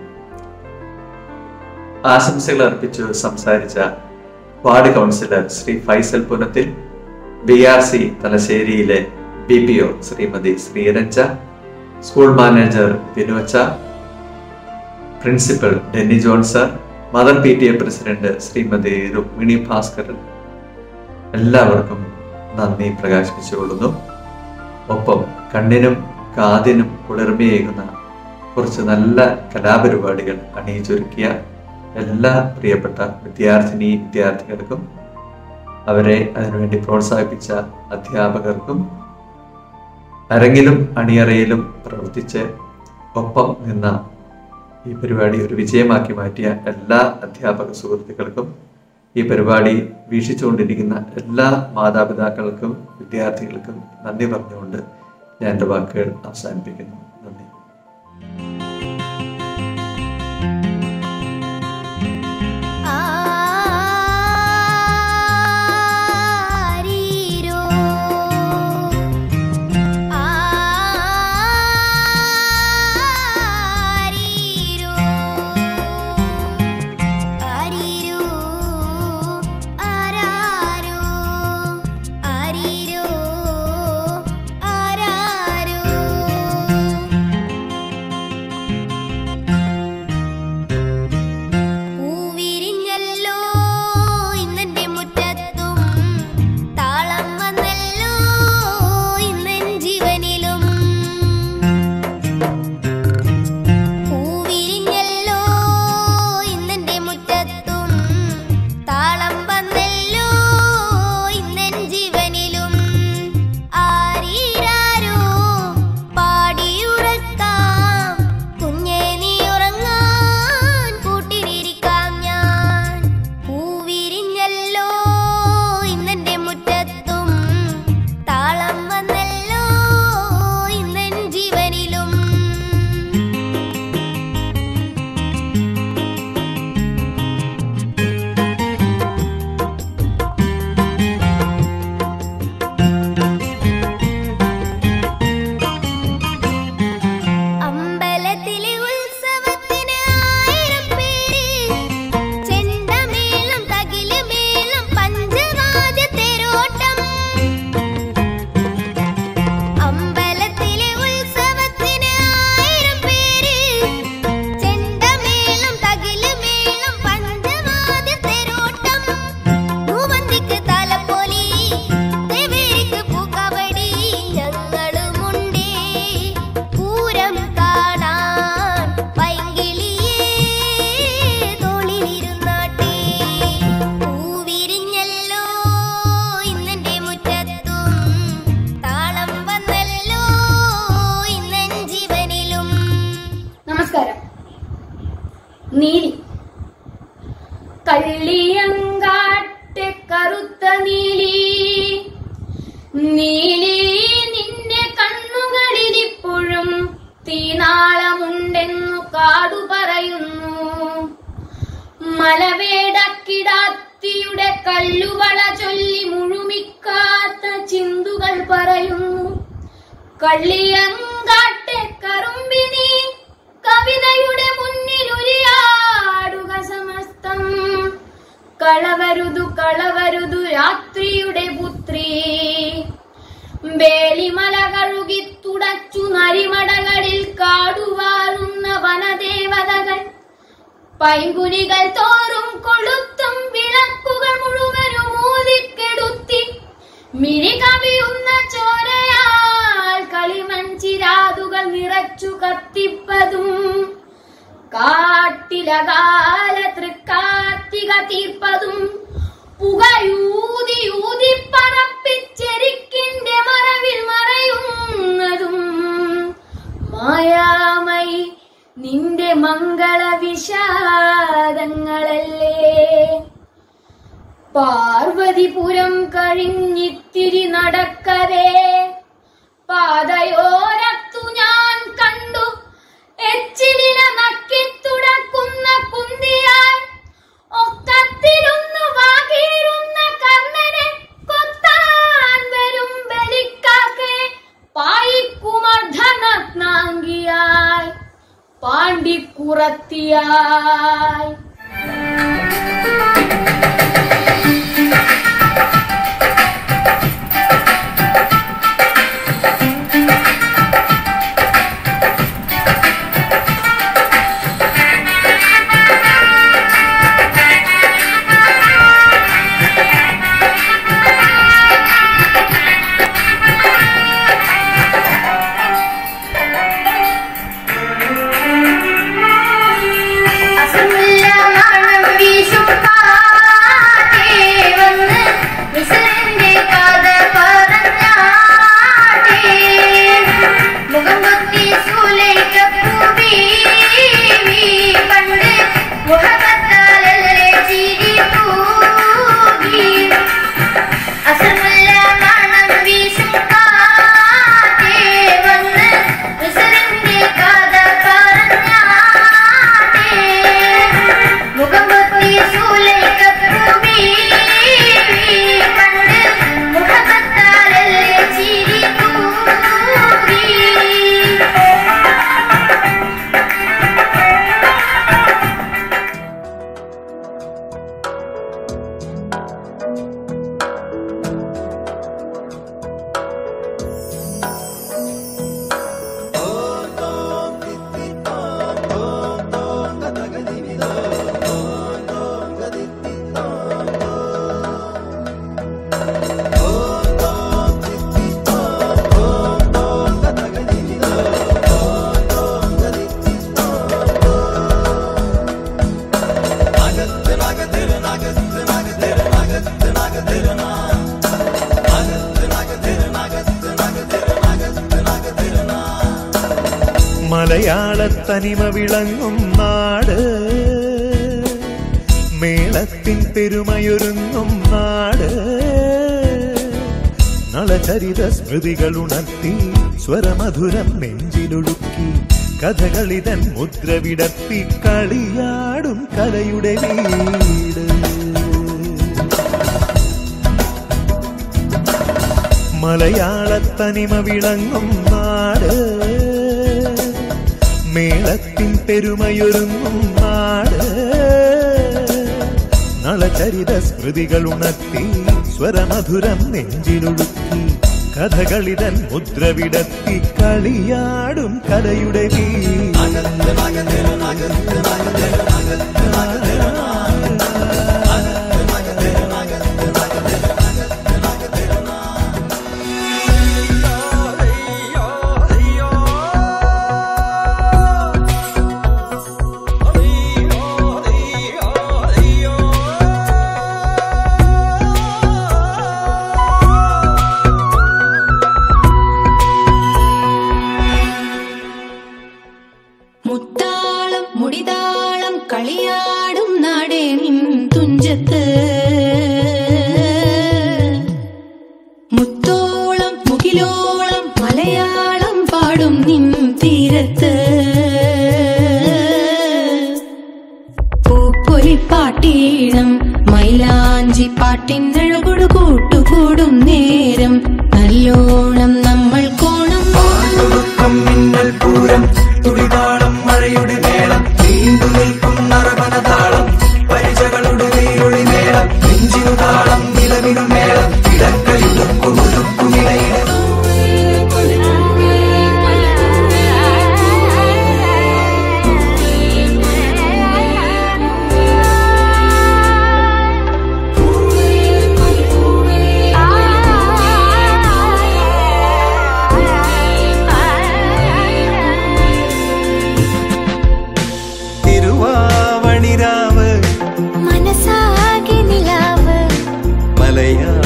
ആശംസകൾ അർപ്പിച്ചു സംസാരിച്ച ward councillor Shri Faisal Punathil, BRC തലശ്ശേരിയിലെ BPO Shrimati Sreeranja, school manager വിനുവച്ച, principal Denny John sir, mother PTA president Shrimati Rukmini Bhaskaran, എല്ലാവർക്കും നന്ദി പ്രകാശിപ്പിച്ചുകൊള്ളുന്നു. ഒപ്പം കണ്ണിനും കാതിനും കുളിർമയേകുന്ന കുറച്ച് നല്ല കലാപരിപാടികൾ അണിയിച്ചൊരുക്കിയ എല്ലാ പ്രിയപ്പെട്ട വിദ്യാർത്ഥികൾക്കും അവരെ അതിനുവേണ്ടി പ്രോത്സാഹിപ്പിച്ച അധ്യാപകർക്കും അരങ്ങിലും അണിയറയിലും പ്രവർത്തിച്ച് ഒപ്പം നിന്ന ഈ പരിപാടി ഒരു വിജയമാക്കി മാറ്റിയ എല്ലാ അധ്യാപക സുഹൃത്തുക്കൾക്കും ഈ പരിപാടി വീക്ഷിച്ചുകൊണ്ടിരിക്കുന്ന എല്ലാ മാതാപിതാക്കൾക്കും വിദ്യാർത്ഥികൾക്കും നന്ദി പറഞ്ഞുകൊണ്ട് ഞാൻ എൻ്റെ വാക്കുകൾ അവസാനിപ്പിക്കുന്നു. നന്ദി. നീലി കള്ളിയങ്കാട്ടെ കറുത്ത നീലി, നീലി നിന്റെ കണ്ണുകളിലിപ്പോഴും തീനാളമുണ്ടെന്നു കാടു പറയുന്നു. മലവേടക്കിടാത്തിയുടെ കല്ലുവള ചൊല്ലി മുഴുമിക്കാത്ത ചിന്തുകൾ പറയുന്നു. കള്ളിയങ്കാട്ടെ കറുമ്പിനി കവിതയുടെ മുന്നിലുരിയാടുക സമസ്തം. കളവരുതു കളവരുതു രാത്രിയുടെ പുത്രി, വേലിമല കഴുകി തുടച്ചു നരിമടകളിൽ കാടുവാഴുന്ന വനദേവതകൾ, പൈങ്കുനികൾ തോറും കൊളുത്തും വിളക്കുകൾ മുഴുവനും ഊതിക്കെടുത്തി മിഴി കവിയുന്ന ചോരയാൽ കളിമഞ്ചിരാതുകൾ നിറച്ചു കത്തിപ്പതും, കാട്ടിലകാല തൃക്കാർത്തിക തീർപ്പതും, പുകയൂതി ഊതി പറപ്പിച്ചെരിക്കിന്റെ മറവിൽ മറയുന്നതും, മായാമയി നിന്റെ മംഗള വിഷാദങ്ങളല്ലേ. പാർവതിപുരം കഴിഞ്ഞിത്തിരി നടക്കവേ പാതയോരത്തു ഞാൻ കണ്ടു എച്ചിലിന നക്കിത്തുടക്കുന്ന കുന്തിയാൽ ഒക്കത്തിരുന്നു വാകീരുന്ന കർണനെ കൊത്താൻ വരും ബലിക്കാക്കെ പായിക്കുമർദ്ധനഗ്നാംഗിയായി പാണ്ടിക്കുറത്തിയായി. മലയാളത്തനിമ വിളങ്ങും നാട്, മേളത്തിൻ പെരുമയൊരുങ്ങും നാട്, നളചരിത സ്മൃതികളുണർത്തി സ്വരമധുരം നെഞ്ചിലൊടുക്കി കഥകളിതൻ മുദ്ര വിടർത്തി കളിയാടും കലയുടെ വീട്. മലയാളത്തനിമ വിളങ്ങും നാട്, മേളത്തിൻ പെരുമയൊരുങ്ങും നാട്, നളചരിത സ്മൃതികളുണർത്തി സ്വരമധുരം നെഞ്ചിലൊടുക്കി കഥകളിതൻ മുദ്ര വിടർത്തി കളിയാടും കലയുടെ മുത്താളം മുടിതാളം കളിയാടും നാടേ നിൻ തുഞ്ചത്ത്, മുത്തോളം മുകിലോളം മലയാളം പാടും നിൻ തീരത്ത്, പൂപ്പൊലിപ്പാട്ടീണം മൈലാഞ്ചി പാട്ടിനഴകൊടു കൂട്ടുകൂടും നേരം നല്ലോണം നമ്മൾ കോണം മിന്നൽ പൂരം തുടിതാളം മഴയുടെ മേളം നീണ്ടു നിൽക്കും നറവനതാളം പരിചകളുടെ നീരൊളി മേളം നെഞ്ചിനു താളം നിലവിനു മേളം ഇടക്കയുടുക്കുമുടുക്കുമിടയിട മനസാകെ നിലാവ് മലയാ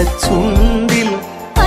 ചുണ്ടിൽ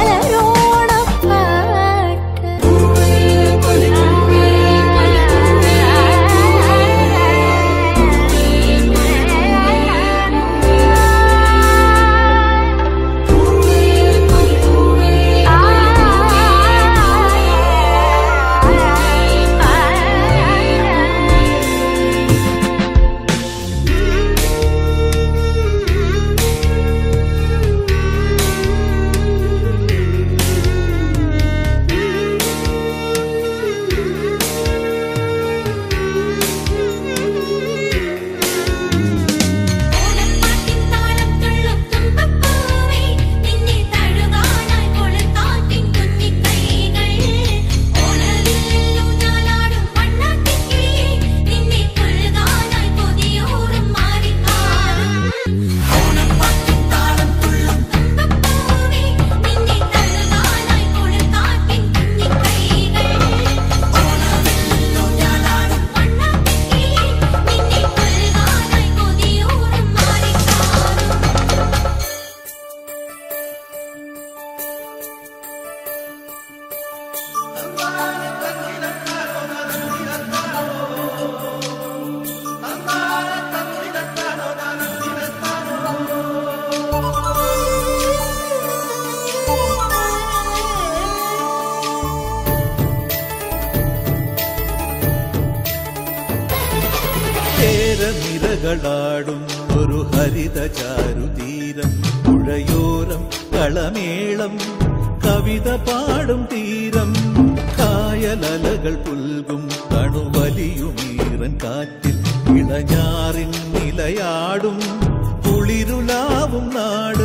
നിരകളാടും ഒരു ഹരിത ചാരുതീരം പുഴയോരം കളമേളം കവിത പാടും തീരം കായലലകൾ പുൽകും കണുവലിയുമീറൻ കാറ്റിൽ ഇളഞ്ഞാറിൻ നിലയാടും കുളിരുലാവും നാട്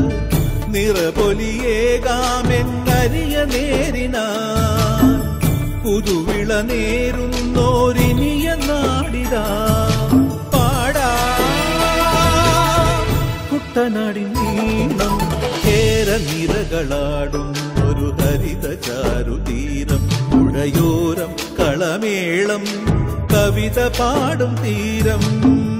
നിറപൊലിയേകാമെന്നരിയ നേരിനാ പുതുവിള നേരുന്നോരിനിയ നാടിതാ പാടാ കുട്ടനാടിൻ നീളം കേരനിരകളാടും ഒരു ഹരിത ചാരുതീരം പുഴയോരം കളമേളം കവിത പാടും തീരം